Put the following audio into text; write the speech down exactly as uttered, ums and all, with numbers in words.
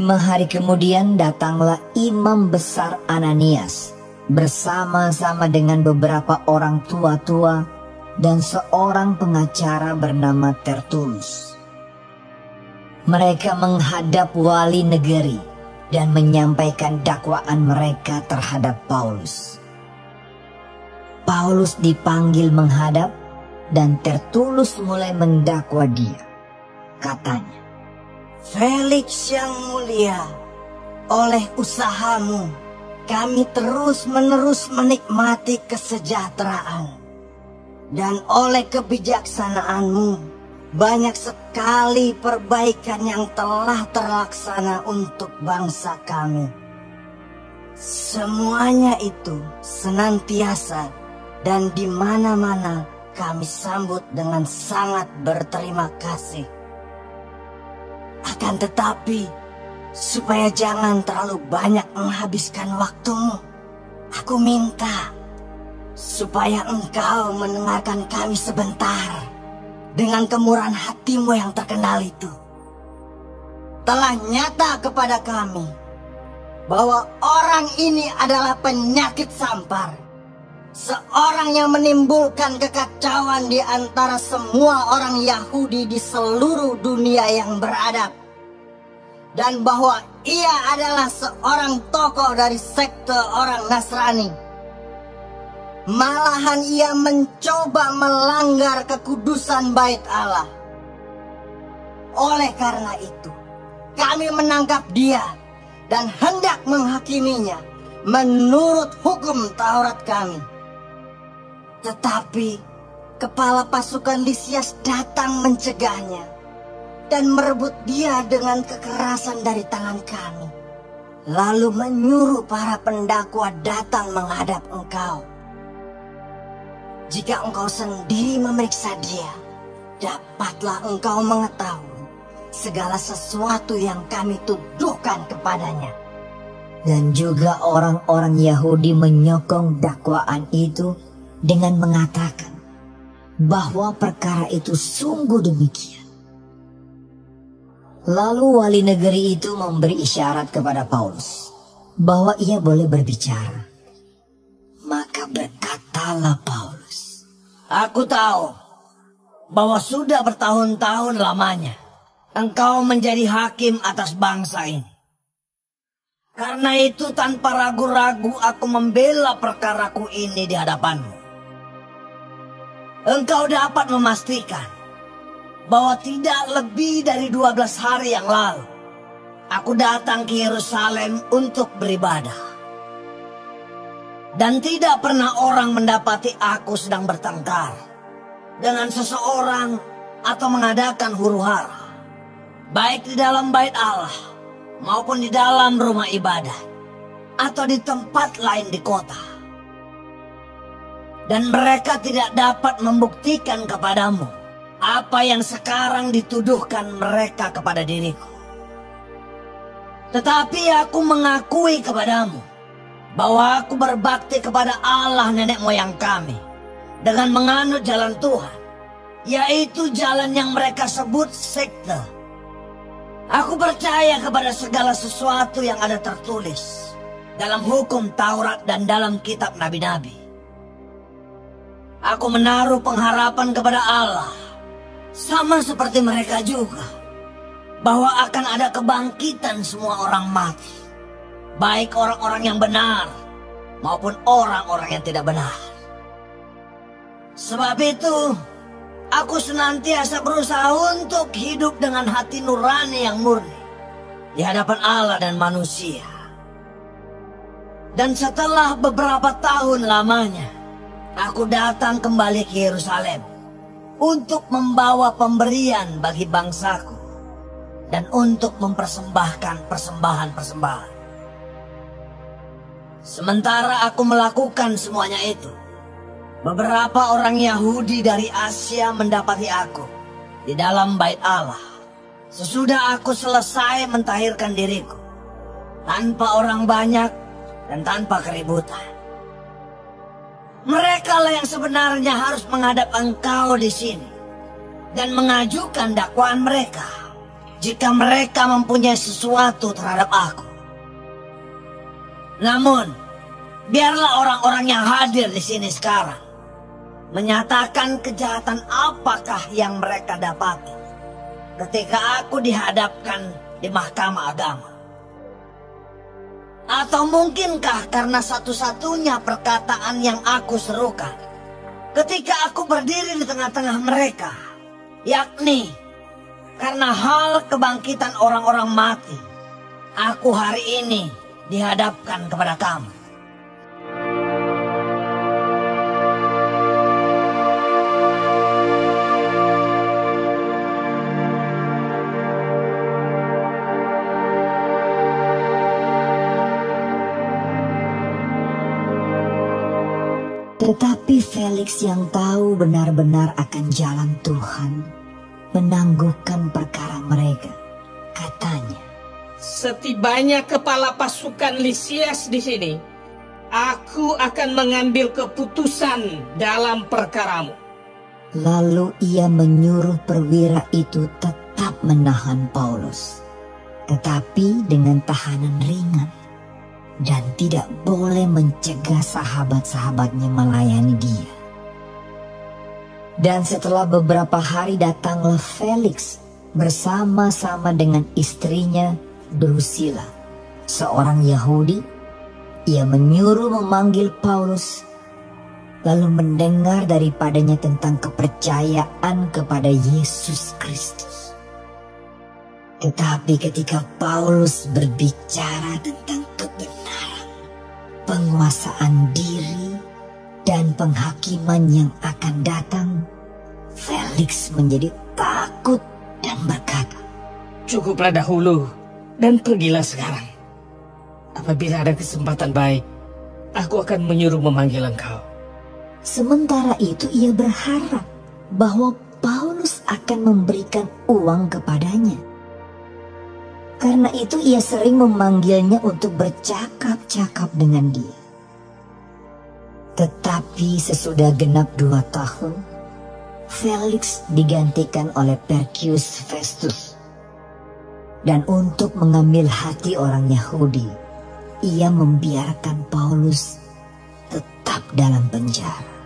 Lima hari kemudian datanglah imam besar Ananias bersama-sama dengan beberapa orang tua-tua dan seorang pengacara bernama Tertulus. Mereka menghadap wali negeri dan menyampaikan dakwaan mereka terhadap Paulus. Paulus dipanggil menghadap dan Tertulus mulai mendakwa dia. Katanya, Felix yang mulia, oleh usahamu kami terus-menerus menikmati kesejahteraan, dan oleh kebijaksanaanmu banyak sekali perbaikan yang telah terlaksana untuk bangsa kami. Semuanya itu senantiasa dan di mana-mana kami sambut dengan sangat berterima kasih. Akan tetapi, supaya jangan terlalu banyak menghabiskan waktumu, aku minta supaya engkau mendengarkan kami sebentar dengan kemurahan hatimu yang terkenal itu. Telah nyata kepada kami bahwa orang ini adalah penyakit sampar, seorang yang menimbulkan kekacauan di antara semua orang Yahudi di seluruh dunia yang beradab, dan bahwa ia adalah seorang tokoh dari sekte orang Nasrani. Malahan ia mencoba melanggar kekudusan bait Allah. Oleh karena itu, kami menangkap dia dan hendak menghakiminya menurut hukum Taurat kami. Tetapi kepala pasukan Lisias datang mencegahnya dan merebut dia dengan kekerasan dari tangan kami, lalu menyuruh para pendakwa datang menghadap engkau. Jika engkau sendiri memeriksa dia, dapatlah engkau mengetahui segala sesuatu yang kami tuduhkan kepadanya. Dan juga orang-orang Yahudi menyokong dakwaan itu dengan mengatakan bahwa perkara itu sungguh demikian. Lalu wali negeri itu memberi isyarat kepada Paulus bahwa ia boleh berbicara. Maka berkatalah Paulus, Aku tahu bahwa sudah bertahun-tahun lamanya engkau menjadi hakim atas bangsa ini. Karena itu tanpa ragu-ragu aku membela perkaraku ini di hadapanmu. Engkau dapat memastikan bahwa tidak lebih dari dua belas hari yang lalu aku datang ke Yerusalem untuk beribadah. Dan tidak pernah orang mendapati aku sedang bertengkar dengan seseorang atau mengadakan huru-hara, baik di dalam bait Allah maupun di dalam rumah ibadah atau di tempat lain di kota. Dan mereka tidak dapat membuktikan kepadamu apa yang sekarang dituduhkan mereka kepada diriku. Tetapi aku mengakui kepadamu bahwa aku berbakti kepada Allah nenek moyang kami dengan menganut jalan Tuhan, yaitu jalan yang mereka sebut sekte. Aku percaya kepada segala sesuatu yang ada tertulis dalam hukum Taurat dan dalam kitab nabi-nabi. Aku menaruh pengharapan kepada Allah, sama seperti mereka juga, bahwa akan ada kebangkitan semua orang mati, baik orang-orang yang benar maupun orang-orang yang tidak benar. Sebab itu, aku senantiasa berusaha untuk hidup dengan hati nurani yang murni di hadapan Allah dan manusia. Dan setelah beberapa tahun lamanya, aku datang kembali ke Yerusalem untuk membawa pemberian bagi bangsaku dan untuk mempersembahkan persembahan-persembahan. Sementara aku melakukan semuanya itu, beberapa orang Yahudi dari Asia mendapati aku di dalam bait Allah sesudah aku selesai mentahirkan diriku, tanpa orang banyak dan tanpa keributan. Mereka lah yang sebenarnya harus menghadap engkau di sini dan mengajukan dakwaan mereka. jika mereka mempunyai sesuatu terhadap aku. Namun, biarlah orang-orang yang hadir di sini sekarang menyatakan kejahatan apakah yang mereka dapati ketika aku dihadapkan di mahkamah agama. Atau mungkinkah karena satu-satunya perkataan yang aku serukan ketika aku berdiri di tengah-tengah mereka, yakni karena hal kebangkitan orang-orang mati, aku hari ini dihadapkan kepada kamu. Tetapi Felix yang tahu benar-benar akan jalan Tuhan menangguhkan perkara mereka, katanya, "Setibanya kepala pasukan Lisias di sini, aku akan mengambil keputusan dalam perkaramu." Lalu ia menyuruh perwira itu tetap menahan Paulus, tetapi dengan tahanan ringan, dan tidak boleh mencegah sahabat-sahabatnya melayani dia. Dan setelah beberapa hari datanglah Felix bersama-sama dengan istrinya Drusilla, seorang Yahudi. Ia menyuruh memanggil Paulus, lalu mendengar daripadanya tentang kepercayaan kepada Yesus Kristus. Tetapi ketika Paulus berbicara tentang kebenaran, penguasaan diri, dan penghakiman yang akan datang, Felix menjadi takut dan berkata, "Cukuplah dahulu dan pergilah sekarang. Apabila ada kesempatan baik, aku akan menyuruh memanggil engkau." Sementara itu ia berharap bahwa Paulus akan memberikan uang kepadanya. Karena itu ia sering memanggilnya untuk bercakap-cakap dengan dia. Tetapi sesudah genap dua tahun, Felix digantikan oleh Perkius Festus. Dan untuk mengambil hati orang Yahudi, ia membiarkan Paulus tetap dalam penjara.